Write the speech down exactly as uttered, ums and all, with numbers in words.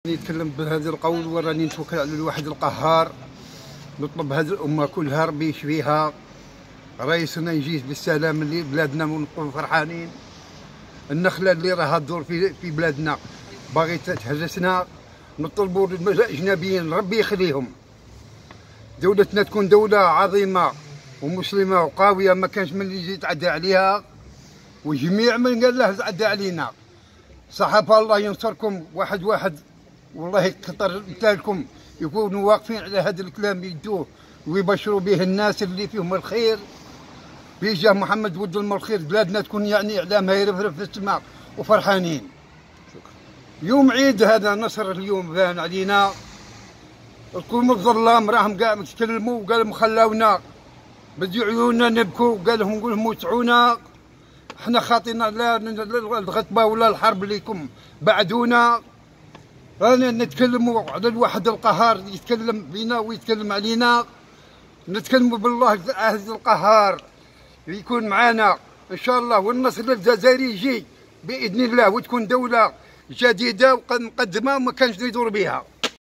نتكلم بهذا القول وراني نتوكل على الواحد القهار. نطلب هذه الامه كلها ربي يشفيها، رئيسنا يجي بالسلام لبلادنا ونكونوا فرحانين. النخله اللي راها تدور في في بلادنا باغي تهرسنا، نطلبوا الاجنبيين ربي يخليهم. دولتنا تكون دوله عظيمه ومسلمه وقويه، ما كانش من يجي يتعدى عليها، وجميع من قال له تعدى علينا. صحابه الله ينصركم واحد واحد، والله يكثر مثالكم يكونوا واقفين على هذا الكلام يدوه ويبشروا به الناس اللي فيهم الخير. بجاه محمد ود الماء الخير بلادنا تكون يعني اعلامها يرفرف في السماء وفرحانين. شكرا. يوم عيد هذا نصر اليوم بان علينا. القوم الظلام راهم كاع يتكلموا وقال لهم خلاونا بدي عيوننا نبكوا، قال لهم نقول لهم وسعونا، احنا خاطينا لا الغطبه ولا الحرب ليكم بعدونا. رانا نتكلموا على الواحد القهار يتكلم بينا ويتكلم علينا. نتكلموا بالله هذا القهار يكون معنا ان شاء الله، والنصر الجزائري يجي باذن الله، وتكون دوله جديده ومقدمه وما كانش يدور بها.